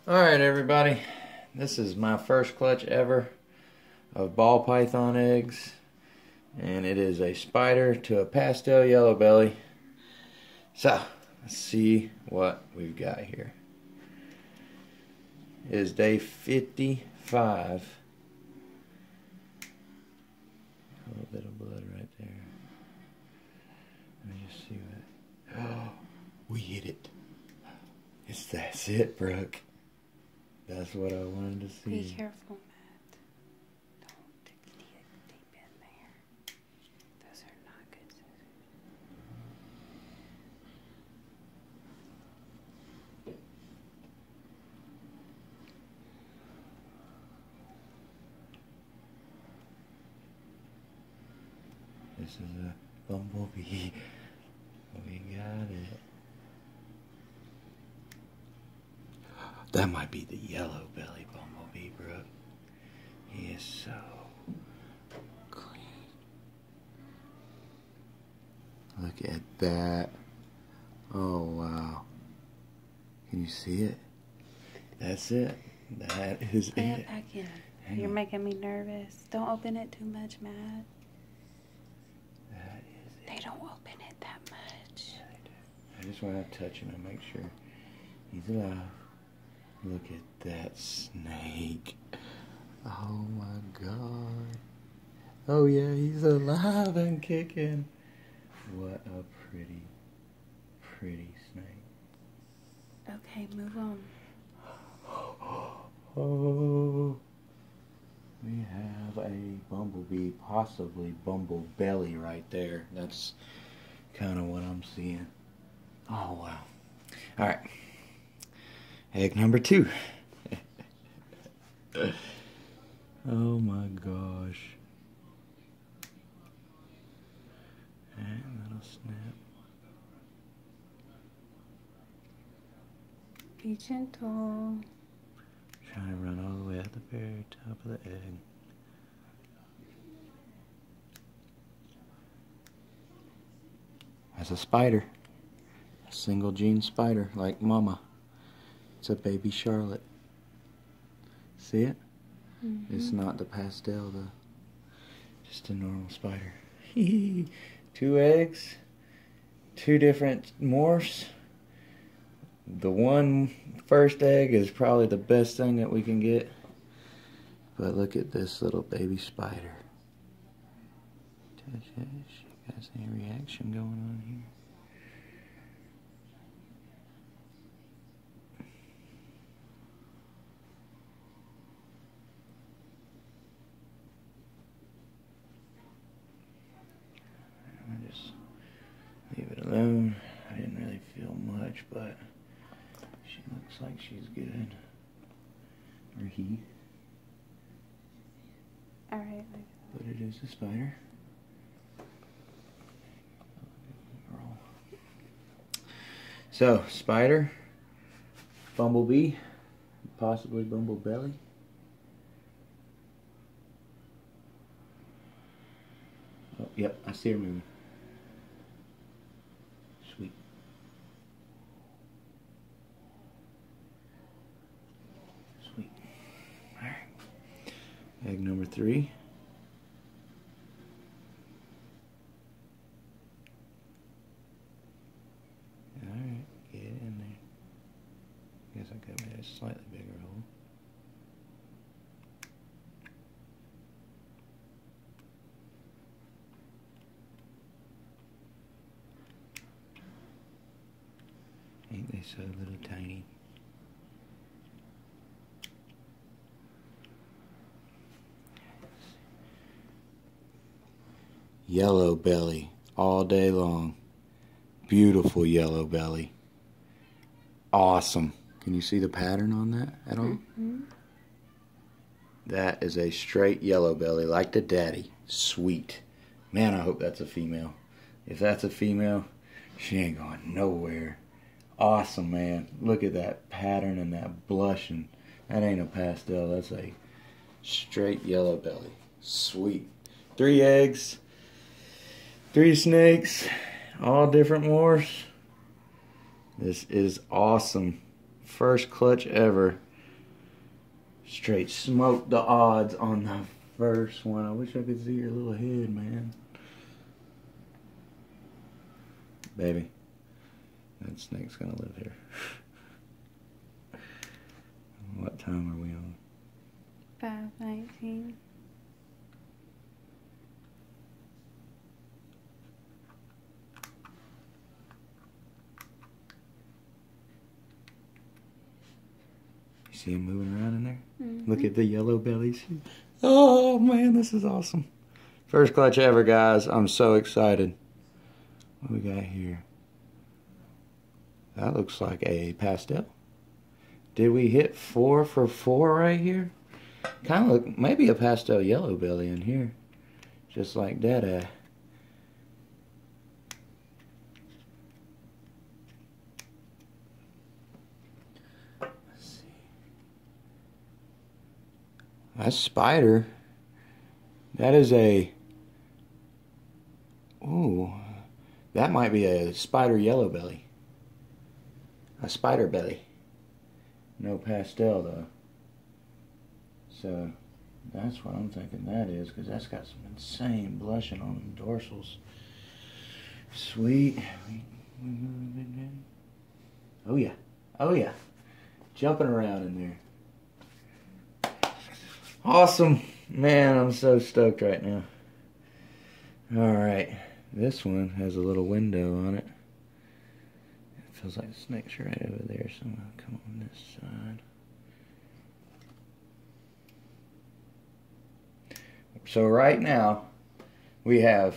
Alright everybody, this is my first clutch ever of ball python eggs, and it is a spider to a pastel yellow belly. So, let's see what we've got here. It is day 55. A little bit of blood right there. Let me just see what... Oh, we hit it. That's it, Brooke. That's what I wanted to see. Be careful, Matt. Don't dig deep in there. Those are not good scissors. This is a bumblebee. We got it. That might be the yellow belly bumblebee, Brooke. He is so clean. Look at that. Oh, wow. Can you see it? That's it. That is Put it it. back in. You're making me nervous. Don't open it too much, Matt. That is it. They don't open it that much. Yeah, they do. I just want to touch him and make sure he's alive. Look at that snake. Oh my God. Oh yeah, he's alive and kicking. What a pretty, pretty snake. Okay, move on. Oh, we have a bumblebee, possibly bumble belly right there. That's kind of what I'm seeing. Oh wow. All right. Egg number 2. Oh my gosh. And that'll snap. Be gentle. Trying to run all the way at the very top of the egg. That's a spider. A single gene spider, like Mama. It's a baby Charlotte. See it? Mm-hmm. It's not the pastel, just a normal spider. 2 eggs, 2 different morphs. The first egg is probably the best thing that we can get. But look at this little baby spider. She got any reaction going on here? I just leave it alone. I didn't really feel much, but she looks like she's good. Or he. Alright. But it is a spider. So, spider, bumblebee, possibly bumblebelly. Oh, yep, I see her moving. Sweet. Sweet. Alright. Egg number 3. Alright, get in there. Guess I could have made a slightly bigger hole. Ain't they so little tiny? Yellow belly all day long. Beautiful yellow belly. Awesome. Can you see the pattern on that at all? Mm-hmm. That is a straight yellow belly like the daddy. Sweet. Man, I hope that's a female. If that's a female, she ain't going nowhere. Awesome, man. Look at that pattern and that blushing. That ain't a pastel. That's a straight yellow belly. Sweet. 3 eggs. 3 snakes. All different morphs. This is awesome. First clutch ever. Straight smoked the odds on the first one. I wish I could see your little head, man. Baby, that snake's gonna live here. What time are we on? 5:19. You see him moving around in there? Mm-hmm. Look at the yellow bellies. Oh man, this is awesome. First clutch ever, guys. I'm so excited. What we got here? That looks like a pastel. Did we hit 4 for 4 right here? Kind of look, maybe a pastel yellow belly in here. Just like that. Let's see. That's spider. That is a... Ooh. That might be a spider yellow belly. A spider belly. No pastel though. So that's what I'm thinking that is, because that's got some insane blushing on them dorsals. Sweet. Oh yeah. Oh yeah. Jumping around in there. Awesome. Man, I'm so stoked right now. Alright. This one has a little window on it. It feels like the snake's right over there, so I'm going to come on this side. So right now, we have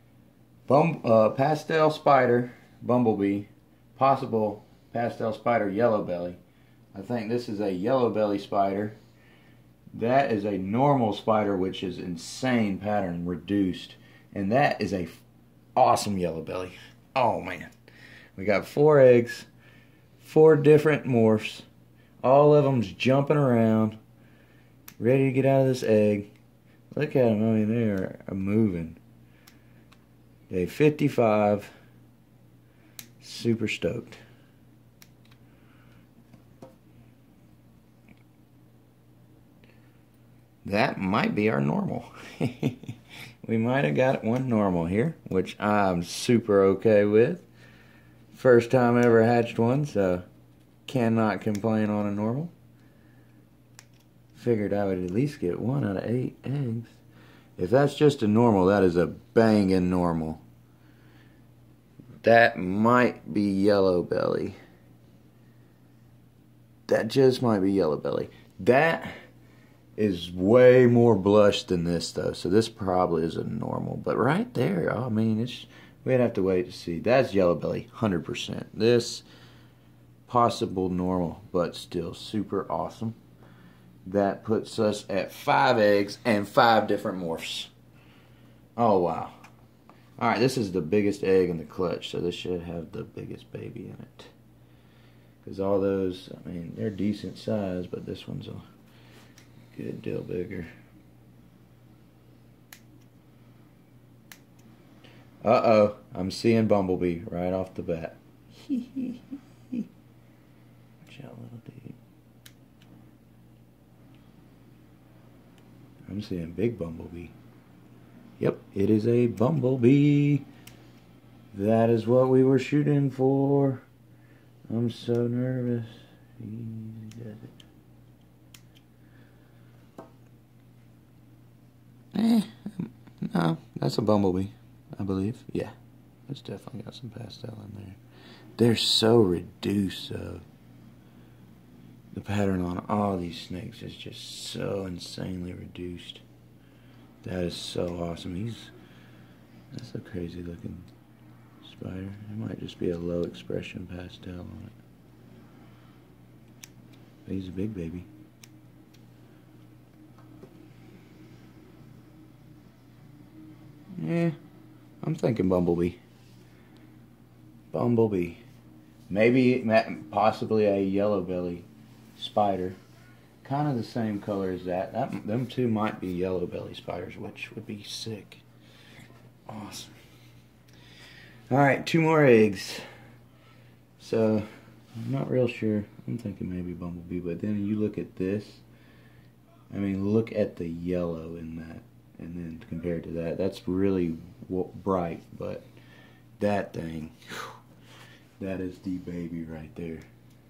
pastel spider, bumblebee, possible pastel spider yellow belly. I think this is a yellow belly spider. That is a normal spider, which is insane pattern, reduced. And that is a awesome yellow belly. Oh man. We got 4 eggs, 4 different morphs. All of them's jumping around, ready to get out of this egg. Look at them. I mean, they are moving. Day 55. Super stoked. That might be our normal. We might have got one normal here, which I'm super okay with. First time ever hatched one, so cannot complain on a normal. Figured I would at least get 1 out of 8 eggs. If that's just a normal, that is a banging normal. That might be yellow belly. That just might be yellow belly. That is way more blush than this though, so this probably is a normal. But right there, I mean, we'd have to wait to see. That's yellow belly, 100%. This possible normal, but still super awesome. That puts us at 5 eggs and 5 different morphs. Oh wow. Alright, this is the biggest egg in the clutch, so this should have the biggest baby in it. Because all those, I mean, they're decent size, but this one's a good deal bigger. Uh-oh, I'm seeing bumblebee right off the bat. Watch out, little dude. I'm seeing big bumblebee. Yep, it is a bumblebee. That is what we were shooting for. I'm so nervous. He does it. No, that's a bumblebee, I believe. Yeah, it's definitely got some pastel in there. They're so reduced, though. The pattern on all these snakes is just so insanely reduced. That is so awesome. That's a crazy looking spider. It might just be a low expression pastel on it. But he's a big baby. Yeah, I'm thinking bumblebee. Bumblebee. Maybe, possibly a yellow belly spider. Kind of the same color as that. Them two might be yellow belly spiders, which would be sick. Awesome. Alright, 2 more eggs. So, I'm not real sure. I'm thinking maybe bumblebee, but then you look at this. I mean, look at the yellow in that, and then compared to that, that's really bright, but that thing, that is the baby right there.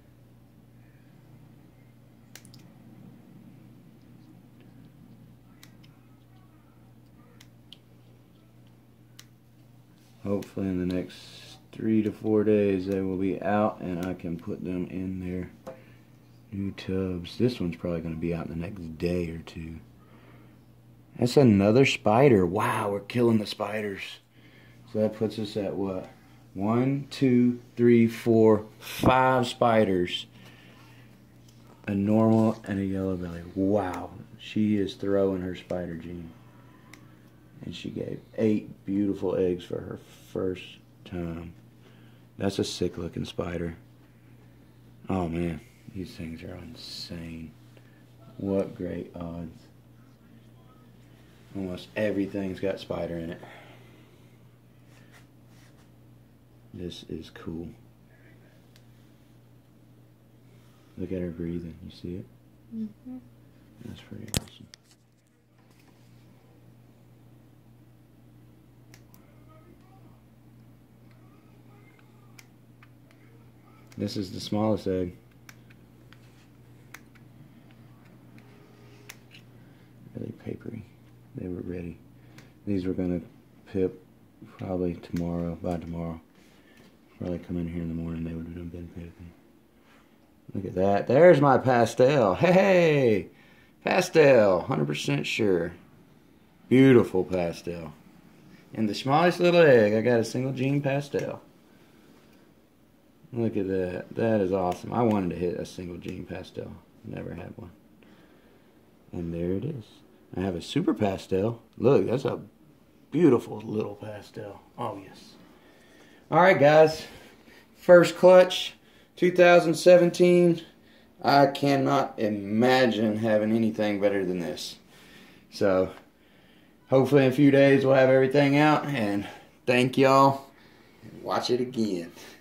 Hopefully in the next 3 to 4 days they will be out and I can put them in their new tubs. This one's probably going to be out in the next day or two. That's another spider. Wow, we're killing the spiders. So that puts us at what? 1, 2, 3, 4, 5 spiders. A normal and a yellow belly. Wow, she is throwing her spider gene. And she gave 8 beautiful eggs for her first time. That's a sick looking spider. Oh man, these things are insane. What great odds. Almost everything's got spider in it. This is cool. Look at her breathing. You see it? Mm-hmm. That's pretty awesome. This is the smallest egg. Really papery. They were ready. These were going to pip probably tomorrow, by tomorrow. Probably come in here in the morning, they would have been pipping. Look at that. There's my pastel. Hey! Pastel. 100% sure. Beautiful pastel. And the smallest little egg, I got a single gene pastel. Look at that. That is awesome. I wanted to hit a single gene pastel. Never had one. And there it is. I have a super pastel. Look, that's a beautiful little pastel. Oh, yes. Alright, guys. First clutch, 2017. I cannot imagine having anything better than this. So, hopefully in a few days we'll have everything out. And thank y'all. And watch it again.